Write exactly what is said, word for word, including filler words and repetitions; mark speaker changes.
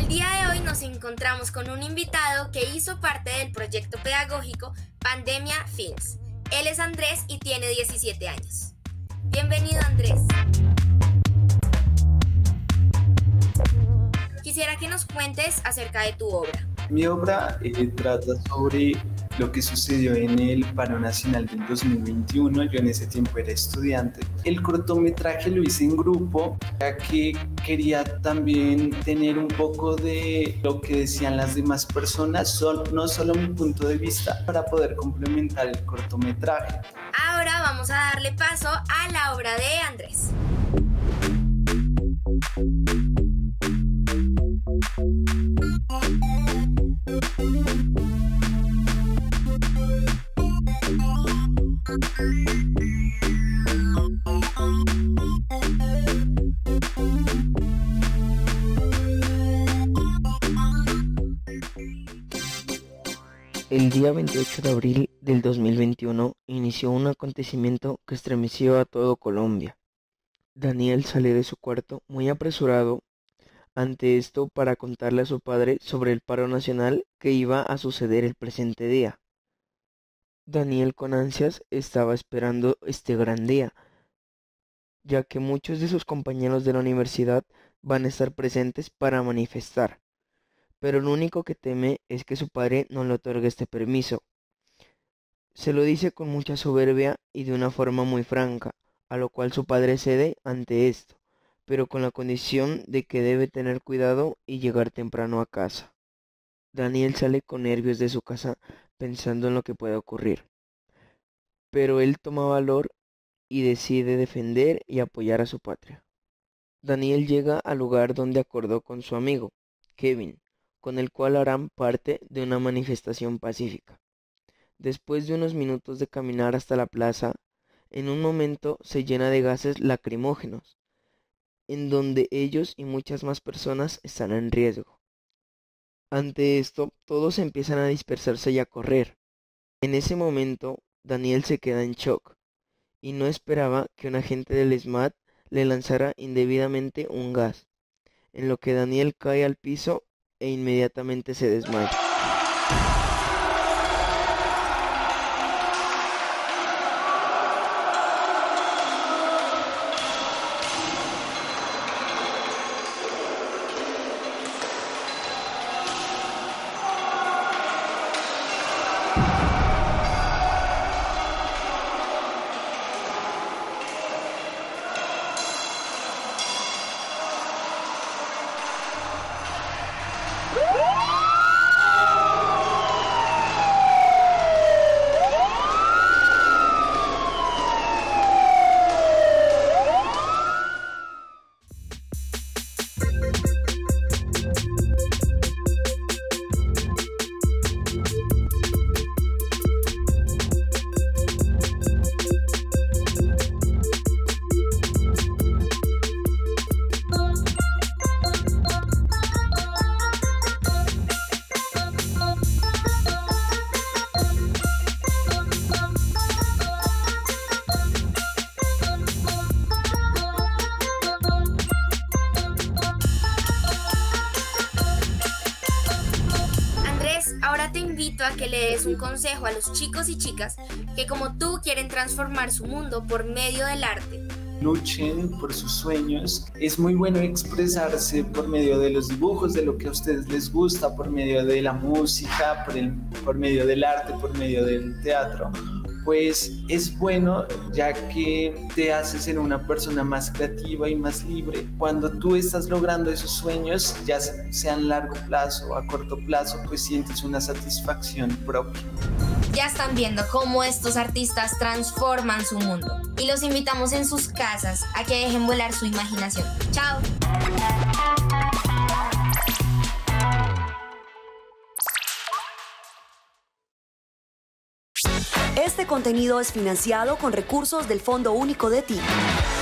Speaker 1: El día de hoy nos encontramos con un invitado que hizo parte del proyecto pedagógico Pandemia Films. Él es Andrés y tiene diecisiete años. Bienvenido, Andrés. Quisiera que nos cuentes acerca de tu obra.
Speaker 2: Mi obra eh, trata sobre lo que sucedió en el paro nacional del dos mil veintiuno. Yo en ese tiempo era estudiante. El cortometraje lo hice en grupo, ya que quería también tener un poco de lo que decían las demás personas, sol, no solo mi punto de vista, para poder complementar el cortometraje.
Speaker 1: Ahora vamos a darle paso a la obra de Andrés.
Speaker 3: El día veintiocho de abril del dos mil veintiuno inició un acontecimiento que estremeció a todo Colombia. Daniel salió de su cuarto muy apresurado ante esto para contarle a su padre sobre el paro nacional que iba a suceder el presente día. Daniel con ansias estaba esperando este gran día, ya que muchos de sus compañeros de la universidad van a estar presentes para manifestar. Pero lo único que teme es que su padre no le otorgue este permiso. Se lo dice con mucha soberbia y de una forma muy franca, a lo cual su padre cede ante esto, pero con la condición de que debe tener cuidado y llegar temprano a casa. Daniel sale con nervios de su casa pensando en lo que puede ocurrir, pero él toma valor y decide defender y apoyar a su patria. Daniel llega al lugar donde acordó con su amigo, Kevin, con el cual harán parte de una manifestación pacífica. Después de unos minutos de caminar hasta la plaza, en un momento se llena de gases lacrimógenos, en donde ellos y muchas más personas están en riesgo. Ante esto, todos empiezan a dispersarse y a correr. En ese momento, Daniel se queda en shock, y no esperaba que un agente del SMAT le lanzara indebidamente un gas, en lo que Daniel cae al piso e inmediatamente se desmaya.
Speaker 1: Ahora te invito a que le des un consejo a los chicos y chicas que como tú quieren transformar su mundo por medio del arte.
Speaker 2: Luchen por sus sueños. Es muy bueno expresarse por medio de los dibujos, de lo que a ustedes les gusta, por medio de la música, por, el, por medio del arte, por medio del teatro. Pues es bueno, ya que te hace ser una persona más creativa y más libre. Cuando tú estás logrando esos sueños, ya sea a largo plazo o a corto plazo, pues sientes una satisfacción propia.
Speaker 1: Ya están viendo cómo estos artistas transforman su mundo y los invitamos en sus casas a que dejen volar su imaginación. ¡Chao!
Speaker 4: Este contenido es financiado con recursos del Fondo Único de T I C.